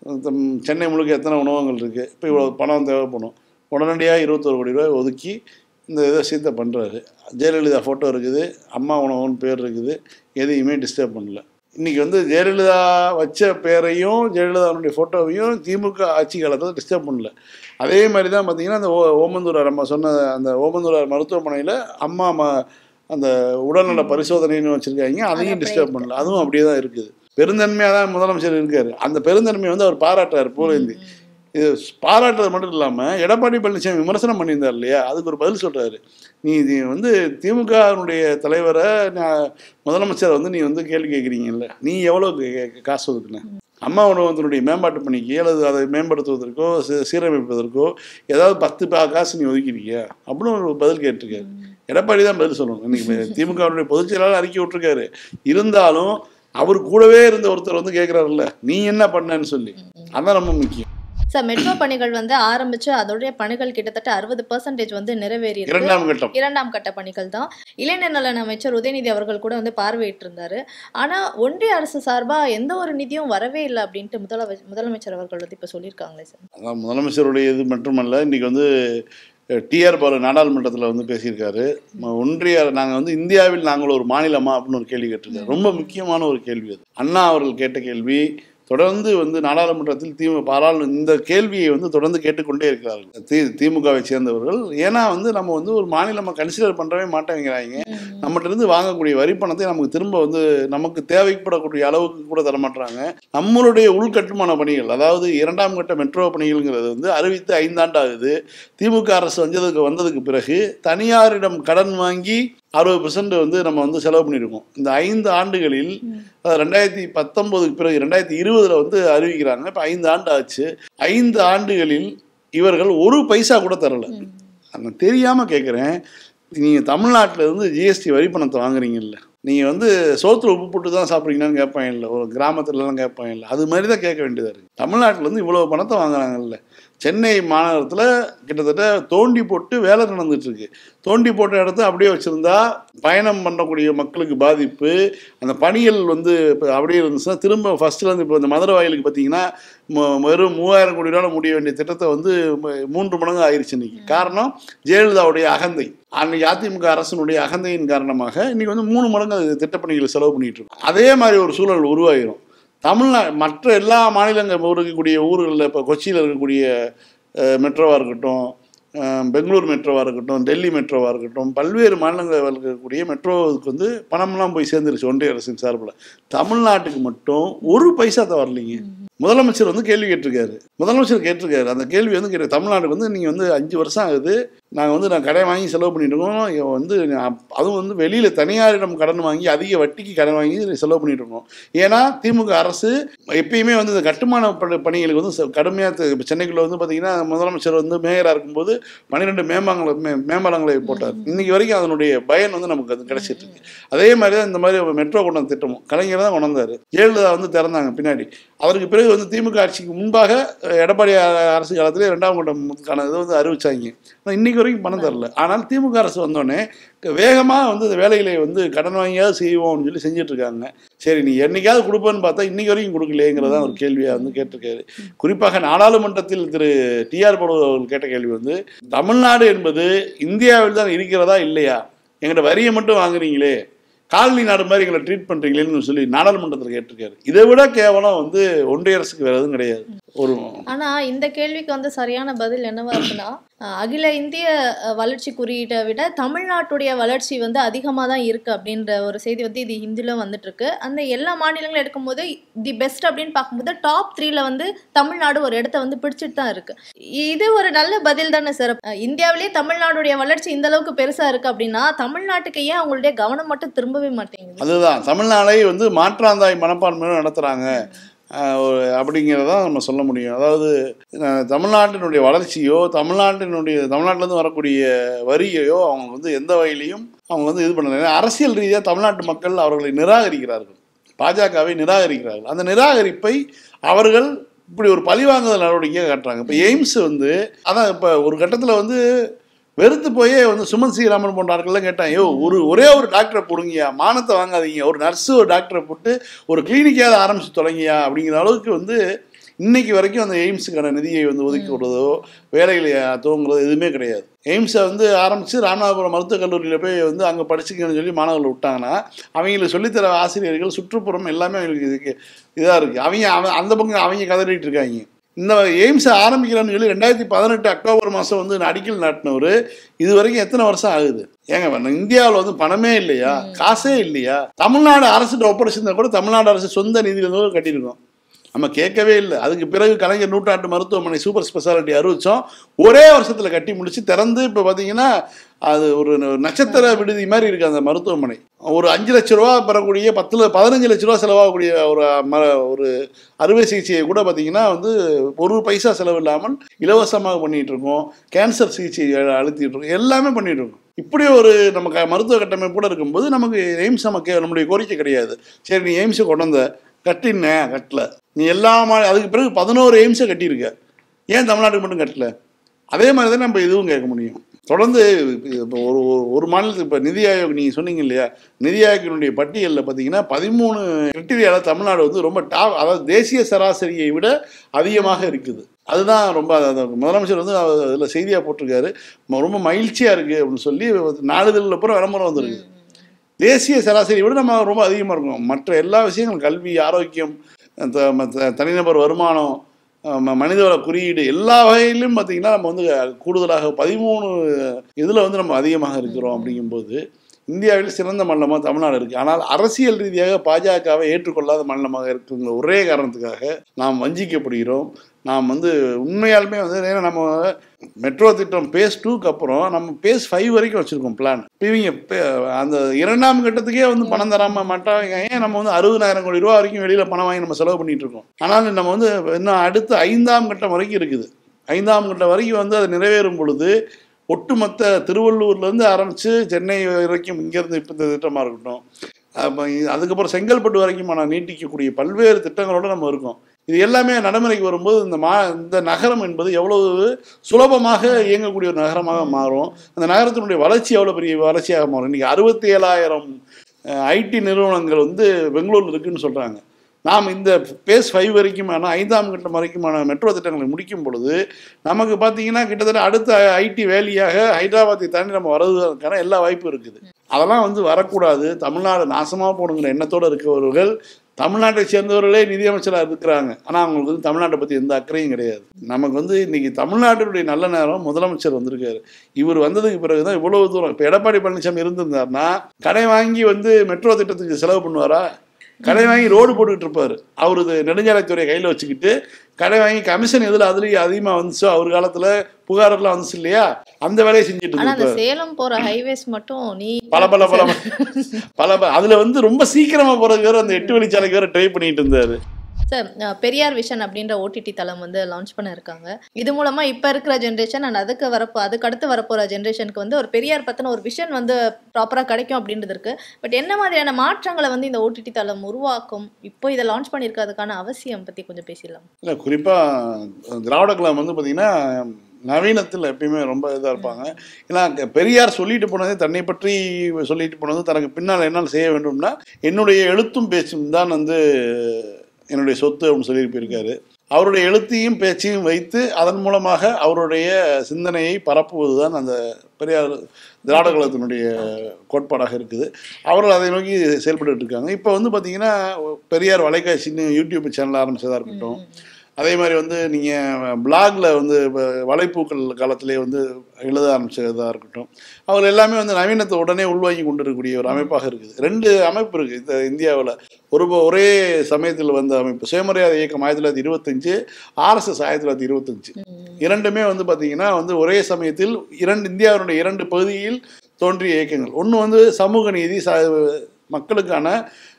சென்னை முழுக்க எத்தனை உணவகங்கள் இருக்குது, இப்போ இவ்வளோ பணம் தேவைப்படும், உடனடியாக இருபத்தோரு கோடி ரூபாய் ஒதுக்கி இந்த இதை சீத்தை பண்ணுறாரு. ஜெயலலிதா ஃபோட்டோ இருக்குது, அம்மா உணவகம்னு பேர் இருக்குது, எதையுமே டிஸ்டர்ப் பண்ணல. இன்றைக்கி வந்து ஜெயலலிதா வச்ச பேரையும் ஜெயலலிதாவுடைய ஃபோட்டோவையும் திமுக ஆட்சி காலத்தில் டிஸ்டர்ப் பண்ணல. அதே மாதிரி தான் பார்த்திங்கன்னா அந்த ஓ ஓமந்தூரார் நம்ம சொன்ன அந்த ஓமந்தூரார் மருத்துவமனையில் அம்மா ம அந்த உடல்நல பரிசோதனைன்னு வச்சுருக்காங்க, அதையும் டிஸ்டர்ப் பண்ணல. அதுவும் அப்படியே தான் இருக்குது. பெருந்தன்மையாக தான் முதலமைச்சர் இருக்கார். அந்த பெருந்தன்மையை வந்து அவர் பாராட்டுறார் பூரேந்தி. இது பாராட்டுறது மட்டும் இல்லாமல் எடப்பாடி பழனிசாமி விமர்சனம் பண்ணியிருந்தார் இல்லையா, அதுக்கு ஒரு பதில் சொல்கிறாரு. நீ இது வந்து திமுகனுடைய தலைவரை முதலமைச்சரை வந்து நீ வந்து கேள்வி கேட்குறீங்கல்ல, நீ எவ்வளோ காசு ஒதுக்குன அம்மா உணவகத்தினுடைய மேம்பாட்டு பணிக்கு அல்லது அதை மேம்படுத்துவதற்கோ சீரமைப்பதற்கோ ஏதாவது பத்து பா காசு நீ ஒதுக்கிறீங்க அப்படின்னு ஒரு பதில் கேட்டிருக்காரு. எடப்பாடி தான் பதில் சொல்லணும். இன்னைக்கு திமுகவுடைய பொதுச் செயலாளர் அறிக்கை விட்டுருக்காரு. இருந்தாலும் அவர் கூடவே இருந்த ஒருத்தர் வந்து கேட்குறாருல்ல, நீ என்ன பண்ணன்னு சொல்லி. அதான் ரொம்ப முக்கியம். சார், மெட்ரோ பணிகள் வந்து ஆரம்பிச்சு அதோடைய பணிகள் கிட்டத்தட்ட அறுபது பர்சன்டேஜ் வந்து நிறைவேறி இரண்டாம் கட்டம் இரண்டாம் கட்ட பணிகள் தான். இளைஞர் நலன் அமைச்சர் உதயநிதி அவர்கள் கூட வந்து பார்வையிட்டு இருந்தாரு. ஆனா ஒன்றிய அரசு சார்பா எந்த ஒரு நிதியும் வரவே இல்லை அப்படின்ட்டு முதலமை முதலமைச்சர் அவர்கள் வந்து இப்ப சொல்லியிருக்காங்களே சார். அதான் முதலமைச்சருடைய இது மட்டுமல்ல, இன்னைக்கு வந்து டிஆர் பாலு நாடாளுமன்றத்தில் வந்து பேசியிருக்காரு. ஒன்றிய நாங்கள் வந்து இந்தியாவில் நாங்கள் ஒரு மாநிலமா அப்படின்னு ஒரு கேள்வி கேட்டிருக்காரு. ரொம்ப முக்கியமான ஒரு கேள்வி அது. அண்ணா அவர்கள் கேட்ட கேள்வி தொடர்ந்து வந்து நாடாளுமன்றத்தில் திமுக பாராளு இந்த கேள்வியை வந்து தொடர்ந்து கேட்டுக்கொண்டே இருக்கிறார்கள் தி திமுகவை சேர்ந்தவர்கள். ஏன்னா வந்து நம்ம வந்து ஒரு மாநிலமாக கன்சிடர் பண்ணுறவே மாட்டேங்கிறாங்க. நம்மகிட்ட இருந்து வாங்கக்கூடிய வரி பணத்தை நமக்கு திரும்ப வந்து நமக்கு தேவைப்படக்கூடிய அளவுக்கு கூட தரமாட்டுறாங்க. நம்மளுடைய உள்கட்டுமான பணிகள், அதாவது இரண்டாம் கட்ட மெட்ரோ பணிகள்ங்கிறது வந்து அறிவித்து ஐந்தாண்டு ஆகுது. திமுக அரசு வந்ததுக்கு வந்ததுக்கு பிறகு தனியாரிடம் கடன் வாங்கி அறுபது பெர்சன்ட் வந்து நம்ம வந்து செலவு பண்ணியிருக்கோம். இந்த ஐந்து ஆண்டுகளில் ரெண்டாயிரத்தி பத்தொன்பதுக்கு பிறகு ரெண்டாயிரத்தி இருபதுல வந்து அறிவிக்கிறாங்க. இப்போ ஐந்து ஆண்டு ஆச்சு. ஐந்து ஆண்டுகளில் இவர்கள் ஒரு பைசா கூட தரல. நான் தெரியாமல் கேட்குறேன், நீங்கள் தமிழ்நாட்டில் இருந்து ஜிஎஸ்டி வரி பணத்தை வாங்குறீங்கல்ல, நீங்கள் வந்து சோத்துல உப்பு போட்டு தான் சாப்பிட்றீங்கன்னு கேட்பாங்க இல்லை, ஒரு கிராமத்துலலாம் கேட்பாங்க இல்லை, அது மாதிரி தான் கேட்க வேண்டியதாக இருக்குது. தமிழ்நாட்டில் வந்து இவ்வளோ பணத்தை வாங்குறாங்கல்ல. சென்னை மாநகரத்தில் கிட்டத்தட்ட தோண்டி போட்டு வேலை நடந்துட்டுருக்கு. தோண்டி போட்ட இடத்த அப்படியே வச்சுருந்தா பயணம் பண்ணக்கூடிய மக்களுக்கு பாதிப்பு. அந்த பணிகள் வந்து இப்போ அப்படியே இருந்துச்சுன்னா திரும்ப ஃபஸ்ட்டுலேருந்து இப்போ இந்த மதுரை வாயிலுக்கு பார்த்தீங்கன்னா வெறும் மூவாயிரம் கோடி ரூபாய் முடிய வேண்டிய திட்டத்தை வந்து மூன்று மடங்கு ஆயிடுச்சு இன்னைக்கு. காரணம் ஜெயலலிதாவுடைய அகந்தை. அன்னைக்கு அதிமுக அரசினுடைய அகந்தையின் காரணமாக இன்னைக்கு வந்து மூணு மடங்கு திட்டப்பணிகளை செலவு பண்ணிட்டு இருக்கோம். அதே மாதிரி ஒரு சூழல் உருவாகிடும். தமிழ்நா மற்ற எல்லா மாநிலங்கள் இருக்கக்கூடிய ஊர்களில் இப்போ கொச்சியில் இருக்கக்கூடிய மெட்ரோவாக இருக்கட்டும், பெங்களூர் மெட்ரோவாக இருக்கட்டும், டெல்லி மெட்ரோவாக இருக்கட்டும், பல்வேறு மாநிலங்களில் இருக்கக்கூடிய மெட்ரோவுக்கு வந்து பணம்லாம் போய் சேர்ந்துருச்சு ஒன்றிய அரசின் சார்பில். தமிழ்நாட்டுக்கு மட்டும் ஒரு பைசா தான் வரலைங்க. முதலமைச்சர் வந்து கேள்வி கேட்டிருக்காரு. முதலமைச்சர் கேட்டிருக்காரு அந்த கேள்வி வந்து கேட்டு, தமிழ்நாட்டுக்கு வந்து நீங்கள் வந்து அஞ்சு வருஷம் ஆகுது, நாங்கள் வந்து நான் கடன் வாங்கி செலவு பண்ணிட்டு இருக்கோம், வந்து அதுவும் வந்து வெளியில் தனியாரிடம் கடன் வாங்கி அதிக வட்டிக்கு கடன் வாங்கி செலவு பண்ணிட்டு இருக்கோம். ஏன்னா திமுக அரசு எப்பயுமே வந்து இந்த கட்டுமான பணிகளுக்கு வந்து கடுமையாக இப்போ சென்னைக்குள்ளே வந்து பார்த்தீங்கன்னா முதலமைச்சர் வந்து மேயராக இருக்கும்போது பன்னிரெண்டு மேம்பாங்களை மே மேம்பாலங்களை போட்டார். இன்னைக்கு வரைக்கும் அதனுடைய பயன் வந்து நமக்கு அது கிடைச்சிட்டு இருக்கு. அதே மாதிரி தான் இந்த மாதிரி மெட்ரோ கொண்டு வந்த திட்டமும் கலைஞர் தான் கொண்டு வந்தார். ஜெயலலிதா வந்து திறந்தாங்க பின்னாடி. அதற்கு பிறகு வந்து திமுக ஆட்சிக்கு முன்பாக எடப்பாடி அரசு காலத்திலே ரெண்டாம் கட்டம்கான இதை வந்து அறிவிச்சாங்க. ஆனால் இன்னைக்கு வரைக்கும் பணம் தரல. ஆனால் திமுக அரசு வந்தோடனே வேகமாக வந்து இந்த வேலைகளை வந்து கடன் வாங்கியாவது செய்வோம்னு சொல்லி செஞ்சுட்டு இருக்காங்க. சரி, நீ என்னைக்காவது கொடுப்பேன்னு பார்த்தா இன்னைக்கு வரைக்கும் கொடுக்கலையேங்கிறதான் ஒரு கேள்வியாக வந்து கேட்டிருக்காரு. குறிப்பாக நாடாளுமன்றத்தில் திரு டிஆர் பாலு அவர்கள் கேட்ட கேள்வி வந்து, தமிழ்நாடு என்பது இந்தியாவில் தான் இருக்கிறதா இல்லையா, எங்கள்கிட்ட வரியை மட்டும் வாங்குறீங்களே, காலனி நாடு மாதிரி எங்களை ட்ரீட் பண்ணுறீங்களேன்னு சொல்லி நாடாளுமன்றத்தில் கேட்டிருக்காரு. இதை விட கேவலம் வந்து ஒன்றிய அரசுக்கு வேறு எதுவும் கிடையாது. ஒரு ஆனா இந்த கேள்விக்கு வந்து சரியான பதில் என்னவா இருக்குன்னா, அகில இந்திய வளர்ச்சி குறியீட்டை விட தமிழ்நாட்டுடைய வளர்ச்சி வந்து அதிகமாக தான் இருக்கு அப்படின்ற ஒரு செய்தி வந்து இது ஹிந்தில வந்துட்டு இருக்கு. அந்த எல்லா மாநிலங்களும் எடுக்கும்போது தி பெஸ்ட் அப்படின்னு பார்க்கும்போது டாப் த்ரீல வந்து தமிழ்நாடு ஒரு இடத்த வந்து பிடிச்சிட்டு தான் இருக்கு. இது ஒரு நல்ல பதில் தானே சார். இந்தியாவிலேயே தமிழ்நாடுடைய வளர்ச்சி இந்த அளவுக்கு பெருசா இருக்கு அப்படின்னா தமிழ்நாட்டுக்கு ஏன் அவங்களுடைய கவனம் மட்டும் திரும்பவே மாட்டேங்குது? அதுதான், தமிழ்நாடை வந்து மாற்றாந்தாய் மனப்பான்மையோடு நடத்துறாங்க. அப்படிங்கிறதான் நம்ம சொல்ல முடியும். அதாவது தமிழ்நாட்டினுடைய வளர்ச்சியோ தமிழ்நாட்டினுடைய தமிழ்நாட்டிலேருந்து வரக்கூடிய வரியையோ அவங்க வந்து எந்த வகையிலையும் அவங்க வந்து இது பண்ணல. அரசியல் ரீதியாக தமிழ்நாட்டு மக்கள் அவர்களை நிராகரிக்கிறார்கள், பாஜகவை நிராகரிக்கிறார்கள். அந்த நிராகரிப்பை அவர்கள் இப்படி ஒரு பழிவாங்குதல் நடவடிக்கையாக காட்டுறாங்க. இப்போ எய்ம்ஸ் வந்து அதான் இப்போ ஒரு கட்டத்தில் வந்து வெறுத்து போயே வந்து சுமன் ஸ்ரீராமன் போன்ற ஆட்கள்லாம் கேட்டான், ஐயோ ஒரு ஒரே ஒரு டாக்டரை போடுங்கயா, மானத்தை வாங்காதீங்க, ஒரு நர்ஸு ஒரு டாக்டரை போட்டு ஒரு கிளினிக்காவது ஆரம்பித்து தொடங்கியா அப்படிங்கிற அளவுக்கு வந்து இன்னைக்கு வரைக்கும் அந்த எய்ம்ஸுக்கான நிதியை வந்து ஒதுக்கி விடுறதோ வேலைகளை துவங்குறதோ எதுவுமே கிடையாது. எய்ம்ஸை வந்து ஆரம்பித்து ராமநாதபுரம் மருத்துவக் கல்லூரியில் போய் வந்து அங்கே படிச்சுக்கணும்னு சொல்லி மாணவர்கள் விட்டாங்கன்னா அவங்களுக்கு சொல்லித்தர ஆசிரியர்கள் சுற்றுப்புறம் எல்லாமே அவங்களுக்கு இதுக்கு இதாக இருக்குது. அவங்க அந்த பக்கம் அவங்க கதறிட்டு இருக்காங்க. இந்த எய்ம்ஸை ஆரம்பிக்கிறான்னு சொல்லி ரெண்டாயிரத்தி பதினெட்டு அக்டோபர் மாதம் வந்து அடிக்கல் நாட்டினவர் இது வரைக்கும் எத்தனை வருஷம் ஆகுது? ஏங்க இந்தியாவில் வந்து பணமே இல்லையா, காசே இல்லையா? தமிழ்நாடு அரசுகிட்ட ஒப்படைச்சிருந்தா கூட தமிழ்நாடு அரசு சொந்த நிதியிலிருந்து கட்டியிருக்கோம், நம்ம கேட்கவே இல்லை. அதுக்கு பிறகு கலைஞர் நூற்றாண்டு மருத்துவமனை சூப்பர் ஸ்பெஷாலிட்டி அறிவித்தோம், ஒரே வருஷத்தில் கட்டி முடிச்சு திறந்து இப்போ பார்த்தீங்கன்னா அது ஒரு நட்சத்திர விடுதி மாதிரி இருக்குது அந்த மருத்துவமனை. ஒரு அஞ்சு லட்ச ரூபா பெறக்கூடிய பத்துல பதினஞ்சு லட்ச ரூபா செலவாகக்கூடிய ஒரு ம ஒரு அறுவை சிகிச்சையை கூட பார்த்தீங்கன்னா வந்து ஒரு பைசா செலவு இல்லாமல் இலவசமாக பண்ணிகிட்டு இருக்கோம். கேன்சர் சிகிச்சை அழுத்திட்டு இருக்கோம், எல்லாமே பண்ணிகிட்டு இருக்கோம். இப்படி ஒரு நம்ம க மருத்துவ கட்டமைப்பு கூட இருக்கும்போது நமக்கு எய்ம்ஸ் நமக்கு நம்முடைய கோரிக்கை கிடையாது. சரி நீ எய்ம்ஸை கொண்டு வந்த கட்டின கட்டல, நீ எல்லா மா அதுக்கு பிறகு பதினோரு எய்ம்ஸை கட்டியிருக்க, ஏன் தமிழ்நாட்டுக்கு மட்டும் கட்டல? அதே மாதிரி தான் நம்ம இதுவும் கேட்க முடியும். தொடர்ந்து இப்போ ஒரு ஒரு மாநிலத்துக்கு இப்போ நிதி ஆயோக் நீங்கள் சொன்னீங்க இல்லையா, நிதி ஆயோக்கினுடைய பட்டியலில் பார்த்தீங்கன்னா பதிமூணு கிரிட்டீரியாவில் தமிழ்நாடு வந்து ரொம்ப டாப், அதாவது தேசிய சராசரியை விட அதிகமாக இருக்குது. அதுதான் ரொம்ப முதலமைச்சர் வந்து அதில் செய்தியாக போட்டிருக்காரு, ரொம்ப மகிழ்ச்சியாக இருக்குது அப்படின்னு சொல்லி நாளிதழில் அப்புறம் விளம்பரம் வந்துருக்கு. தேசிய சராசரியை விட நம்ம ரொம்ப அதிகமாக இருக்கும். மற்ற எல்லா விஷயங்களும் கல்வி, ஆரோக்கியம், தனிநபர் வருமானம், மனிதவள குறியீடு எல்லா வகையிலும் பார்த்திங்கன்னா நம்ம வந்து கூடுதலாக பதிமூணு இதில் வந்து நம்ம அதிகமாக இருக்கிறோம். அப்படிங்கும்போது இந்தியாவில் சிறந்த மாநிலமாக தமிழ்நாடு இருக்குது. ஆனால் அரசியல் ரீதியாக பாஜகவை ஏற்றுக்கொள்ளாத மாநிலமாக இருக்குங்கிற ஒரே காரணத்துக்காக நாம் வஞ்சிக்கப்படுகிறோம். நாம் வந்து உண்மையாலுமே வந்து ஏன்னா நம்ம மெட்ரோ திட்டம் பேஸ் டூக்கு அப்புறம் நம்ம பேஸ் ஃபைவ் வரைக்கும் வச்சுருக்கோம் பிளான். இவங்க அந்த இரண்டாம் கட்டத்துக்கே வந்து பணம் தராம மாட்டாங்க. ஏன் நம்ம வந்து அறுபதாயிரம் கோடி ரூபா வரைக்கும் வெளியில் பணம் வாங்கி நம்ம செலவு பண்ணிகிட்டு இருக்கோம். ஆனால் நம்ம வந்து இன்னும் அடுத்து ஐந்தாம் கட்டம் வரைக்கும் இருக்குது. ஐந்தாம் கட்டம் வரைக்கும் வந்து அது நிறைவேறும் பொழுது ஒட்டுமொத்த திருவள்ளூர்லேருந்து ஆரம்பித்து சென்னை வரைக்கும் இங்கேருந்து இப்போ இந்த திட்டமாக இருக்கட்டும், அப்போ அதுக்கப்புறம் செங்கல்பட்டு வரைக்குமான நீட்டிக்கக்கூடிய பல்வேறு திட்டங்களோடு நம்ம இருக்கோம். இது எல்லாமே நடைமுறைக்கு வரும்போது இந்த மா இந்த நகரம் என்பது எவ்வளவு சுலபமாக இயங்கக்கூடிய ஒரு நகரமாக மாறும். அந்த நகரத்தினுடைய வளர்ச்சி எவ்வளோ பெரிய வளர்ச்சியாக மாறும். இன்றைக்கி அறுபத்தி ஏழாயிரம் ஐடி நிறுவனங்கள் வந்து பெங்களூரில் இருக்குதுன்னு சொல்கிறாங்க. நாம் இந்த பேஸ் ஃபைவ் வரைக்குமான ஐந்தாம் கட்டம் வரைக்குமான மெட்ரோ திட்டங்களை முடிக்கும் பொழுது நமக்கு பார்த்தீங்கன்னா கிட்டத்தட்ட அடுத்த ஐடி வேலியாக ஹைதராபாத்தை தாண்டி நம்ம வர்றதுக்கான எல்லா வாய்ப்பும் இருக்குது. அதெல்லாம் வந்து வரக்கூடாது, தமிழ்நாடு நாசமாக போகணுங்கிற எண்ணத்தோடு இருக்கிறவர்கள் தமிழ்நாட்டை சேர்ந்தவர்களே நிதியமைச்சராக இருக்கிறாங்க. ஆனால் அவங்களுக்கு வந்து தமிழ்நாட்டை பற்றி எந்த அக்கறையும் கிடையாது. நமக்கு வந்து இன்றைக்கி தமிழ்நாட்டினுடைய நல்ல நேரம் முதலமைச்சர் வந்திருக்காரு. இவர் வந்ததுக்கு பிறகு தான் இவ்வளோ தூரம். இப்போ எடப்பாடி பழனிசாமி இருந்திருந்தாருன்னா கடை வாங்கி வந்து மெட்ரோ திட்டத்துக்கு செலவு பண்ணுவாரா? கடை வாங்கி ரோடு போட்டுக்கிட்டு இருப்பார். அவரு நெடுஞ்சாலைத்துறையை கையில் வச்சுக்கிட்டு கடை வாங்கி கமிஷன் எதில் அதுலேயும் அதிகமாக வந்துச்சோ அவர் காலத்தில் புகாரெல்லாம் வந்துச்சு இல்லையா, அந்த வேலையை செஞ்சுட்டு இருப்பாரு. சேலம் போகிற ஹைவேஸ் மட்டும் நீ பல பல பல பல அதில் வந்து ரொம்ப சீக்கிரமாக போகிறதுக்கு வேறு அந்த எட்டு வழிச்சாலைக்கு வேறு ட்ரை பண்ணிட்டு இருந்தார். சார் பெரியார் விஷன் அப்படின்ற ஓடிடி தளம் வந்து லான்ச் பண்ண இருக்காங்க. இது மூலமா இப்போ இருக்கிற ஜென்ரேஷன் அண்ட் அதுக்கு வரப்போ அதுக்கு அடுத்து வரப்போகிற ஜென்ரேஷனுக்கு வந்து ஒரு பெரியார் பற்றின ஒரு விஷன் வந்து ப்ராப்பராக கிடைக்கும் அப்படின்றது இருக்கு. பட் என்ன மாதிரியான மாற்றங்களை வந்து இந்த ஓடிடி தளம் உருவாக்கும், இப்போ இதை லான்ச் பண்ணியிருக்கிறதுக்கான அவசியம் பற்றி கொஞ்சம் பேசிடலாம். இல்லை, குறிப்பாக திராவிட கழகம் வந்து பார்த்தீங்கன்னா நவீனத்தில் எப்பயுமே ரொம்ப இதாக இருப்பாங்க. ஏன்னா பெரியார் சொல்லிட்டு போனதே தன்னை பற்றி சொல்லிட்டு போனது தனக்கு பின்னால் என்னால் செய்ய வேண்டும்னா என்னுடைய எழுத்தும் பேச்சும் தான் வந்து என்னுடைய சொத்து அப்படின்னு சொல்லி போயிருக்காரு. அவருடைய எழுத்தையும் பேச்சையும் வைத்து அதன் மூலமாக அவருடைய சிந்தனையை பரப்புவது தான் அந்த பெரியார் திராவிட கழகத்தினுடைய கோட்பாடாக இருக்குது. அவர்கள் அதை நோக்கி செயல்பட்டு இருக்காங்க. இப்போ வந்து பார்த்திங்கன்னா பெரியார் வலைக்காட்சின்னு யூடியூப் சேனல் ஆரம்பித்ததாக இருக்கட்டும், அதே மாதிரி வந்து நீங்கள் பிளாகில் வந்து இப்போ வலைப்பூக்கள் காலத்திலே வந்து எழுத ஆரம்பிச்சதாக இருக்கட்டும், அவர் எல்லாமே வந்து நவீனத்தை உடனே உள்வாங்கி கொண்டு இருக்கக்கூடிய ஒரு அமைப்பாக இருக்குது. ரெண்டு அமைப்பு இருக்குது இந்த இந்தியாவில். ஒரு ஒரே சமயத்தில் வந்த அமைப்பு சுயமரியாதை இயக்கம் ஆயிரத்தி தொள்ளாயிரத்தி இருபத்தஞ்சு, ஆர்எஸ்எஸ் ஆயிரத்தி தொள்ளாயிரத்தி இருபத்தஞ்சு இரண்டுமே வந்து பார்த்திங்கன்னா வந்து ஒரே சமயத்தில் இரண்டு இந்தியாவினுடைய இரண்டு பகுதியில் தோன்றிய இயக்கங்கள். ஒன்று வந்து சமூக நீதி, ச மக்களுக்கான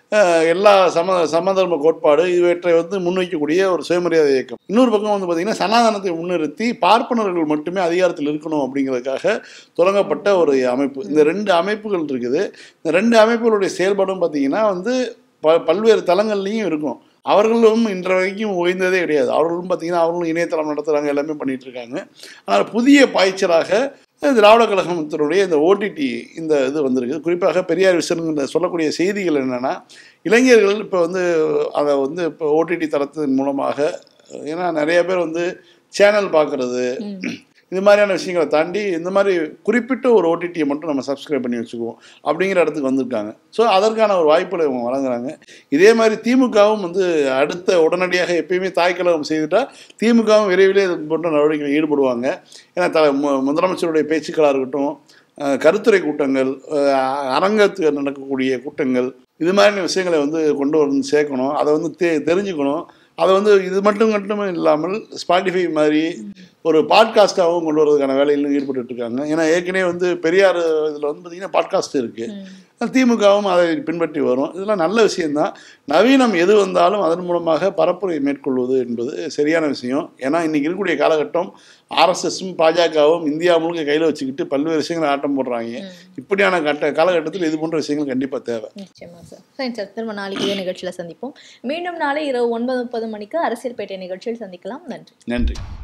எல்லா சம சமதர்ம கோட்பாடு இவற்றை வந்து முன்வைக்கக்கூடிய ஒரு சுயமரியாதை இயக்கம். இன்னொரு பக்கம் வந்து பார்த்திங்கன்னா சனாதனத்தை முன்னிறுத்தி பார்ப்பனர்கள் மட்டுமே அதிகாரத்தில் இருக்கணும் அப்படிங்கிறதுக்காக தொடங்கப்பட்ட ஒரு அமைப்பு. இந்த ரெண்டு அமைப்புகள் இருக்குது. இந்த ரெண்டு அமைப்புகளுடைய செயல்பாடும் பார்த்திங்கன்னா வந்து ப பல்வேறு தளங்கள்லேயும் இருக்கும். அவர்களும் இன்ற வரைக்கும் ஓய்ந்ததே கிடையாது. அவர்களும் பார்த்திங்கன்னா அவர்களும் இணையதளம் நடத்துகிறாங்க, எல்லாமே பண்ணிகிட்டு இருக்காங்க. ஆனால் புதிய பாய்ச்சலாக திராவிட கழகத்தினுடைய இந்த ஓடிடி இந்த இது வந்திருக்கு. குறிப்பாக பெரியார் விசனுங்கிற சொல்லக்கூடிய செய்திகள் என்னென்னா, இளைஞர்கள் இப்போ வந்து அதை வந்து இப்போ ஓடிடி தளத்தின் மூலமாக, ஏன்னா நிறைய பேர் வந்து சேனல் பார்க்குறது இது மாதிரியான விஷயங்களை தாண்டி இந்த மாதிரி குறிப்பிட்ட ஒரு ஓடிடியை மட்டும் நம்ம சப்ஸ்கிரைப் பண்ணி வச்சுக்குவோம் அப்படிங்கிற இடத்துக்கு வந்திருக்காங்க. ஸோ அதற்கான ஒரு வாய்ப்புகளை இவங்க வழங்குறாங்க. இதே மாதிரி திமுகவும் வந்து அடுத்த உடனடியாக எப்பயுமே தாய்க்கழகம் செய்துட்டால் திமுகவும் விரைவிலே இது போன்ற நடவடிக்கைகளில் ஈடுபடுவாங்க. ஏன்னா த முதலமைச்சருடைய பேச்சுக்களாக இருக்கட்டும், கருத்துரை கூட்டங்கள், அரங்கத்துக்கு நடக்கக்கூடிய கூட்டங்கள், இது மாதிரியான விஷயங்களை வந்து கொண்டு வந்து சேர்க்கணும். அதை வந்து தெ தெரிஞ்சுக்கணும். அதை வந்து இது மட்டும் மட்டுமே இல்லாமல் ஸ்பாட்டிஃபை மாதிரி ஒரு பாட்காஸ்ட்டாகவும் கொண்டு வரதுக்கான வேலையிலும் ஈடுபட்டு இருக்காங்க. ஏன்னா ஏற்கனவே வந்து பெரியார் இதில் வந்து பார்த்திங்கன்னா பாட்காஸ்ட் இருக்குது. திமுகவும் அதை பின்பற்றி வரும். இதெல்லாம் நல்ல விஷயந்தான். நவீனம் எது வந்தாலும் அதன் மூலமாக பரப்புரை மேற்கொள்வது என்பது சரியான விஷயம். ஏன்னா இன்றைக்கி இருக்கக்கூடிய காலகட்டம் ஆர்எஸ்எஸும் பாஜகவும் இந்தியா முழுக்க கையில் வச்சுக்கிட்டு பல்வேறு விஷயங்களை ஆட்டம் போடுறாங்க. இப்படியான கட்ட காலகட்டத்தில் இது போன்ற விஷயங்கள் கண்டிப்பாக தேவை. நிச்சயமாக சார். சரி சார், திரும்ப நாளைக்கு இதே நிகழ்ச்சியில் சந்திப்போம். மீண்டும் நாளை இரவு ஒன்பது முப்பது மணிக்கு அரசியல் பேட்டை நிகழ்ச்சியில் சந்திக்கலாம். நன்றி. நன்றி.